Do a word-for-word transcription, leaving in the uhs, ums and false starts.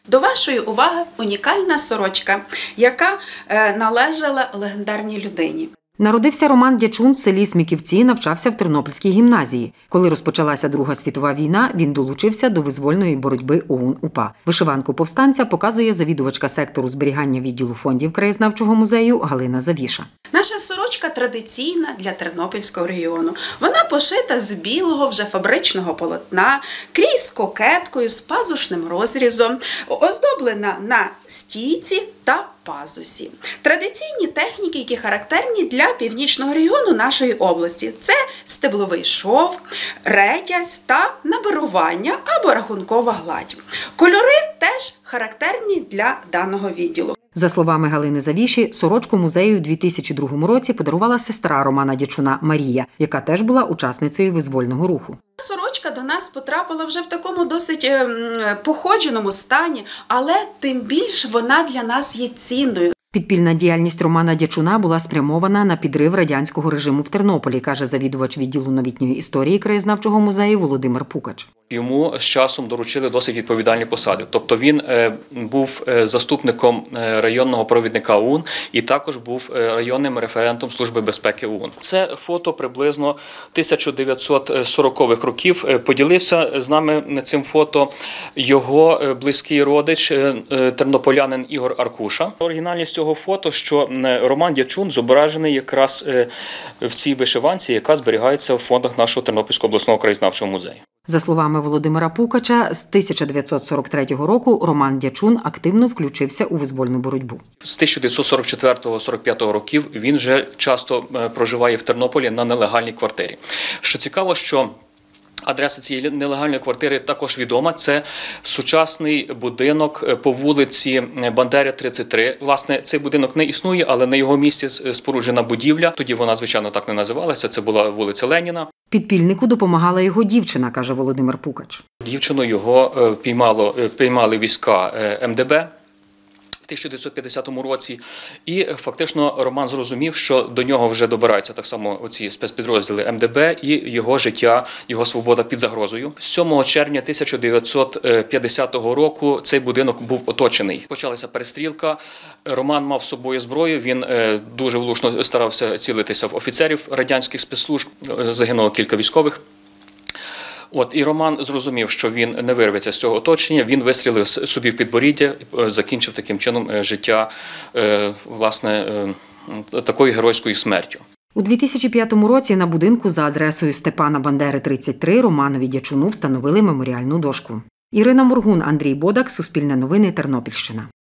До вашої уваги унікальна сорочка, яка е, належала легендарній людині. Народився Роман Дячун в селі Смиківці, навчався в Тернопільській гімназії. Коли розпочалася Друга світова війна, він долучився до визвольної боротьби ОУН-УПА. Вишиванку повстанця показує завідувачка сектору зберігання відділу фондів краєзнавчого музею Галина Завіша. Наша сорочка традиційна для Тернопільського регіону. Вона пошита з білого вже фабричного полотна, крізь кокеткою з пазушним розрізом, оздоблена на стійці та пазусі. Традиційні техніки, які характерні для північного регіону нашої області – це стебловий шов, ретязь та набирування або рахункова гладь. Кольори теж характерні для даного відділу. За словами Галини Завіші, сорочку музею у дві тисячі другому році подарувала сестра Романа Дячуна Марія, яка теж була учасницею визвольного руху. Сорочка до нас потрапила вже в такому досить походженому стані, але тим більш вона для нас є цінною. Підпільна діяльність Романа Дячуна була спрямована на підрив радянського режиму в Тернополі, каже завідувач відділу новітньої історії краєзнавчого музею Володимир Пукач. Йому з часом доручили досить відповідальні посади. Тобто він був заступником районного провідника ОУН і також був районним референтом Служби безпеки ОУН. Це фото приблизно тисяча дев'ятсот сорокових років. Поділився з нами цим фото його близький родич, тернополянин Ігор Аркуша. Оригінальність цього фото, що Роман Дячун зображений якраз в цій вишиванці, яка зберігається в фондах нашого Тернопільського обласного краєзнавчого музею. За словами Володимира Пукача, з тисяча дев'ятсот сорок третього року Роман Дячун активно включився у визвольну боротьбу. З тисяча дев'ятсот сорок четвертого - сорок п'ятого років він вже часто проживає в Тернополі на нелегальній квартирі. Що цікаво, що адреса цієї нелегальної квартири також відома. Це сучасний будинок по вулиці Бандери, тридцять три. Власне, цей будинок не існує, але на його місці споруджена будівля. Тоді вона, звичайно, так не називалася. Це була вулиця Леніна. Підпільнику допомагала його дівчина, каже Володимир Пукач. Дівчину його піймало, піймали війська ем де бе в тисяча дев'ятсот п'ятдесятому році. І фактично Роман зрозумів, що до нього вже добираються так само оці спецпідрозділи ем де бе і його життя, його свобода під загрозою. сьомого червня тисяча дев'ятсот п'ятдесятого року цей будинок був оточений. Почалася перестрілка, Роман мав з собою зброю, він дуже влучно старався цілитися в офіцерів радянських спецслужб, загинуло кілька військових. От, і Роман зрозумів, що він не вирветься з цього оточення, він вистрілив собі в підборіддя, закінчив таким чином життя, власне, такою геройською смертю. У дві тисячі п'ятому році на будинку за адресою Степана Бандери, тридцять три Романові Дячуну встановили меморіальну дошку. Ірина Моргун, Андрій Бодак, Суспільне новини, Тернопільщина.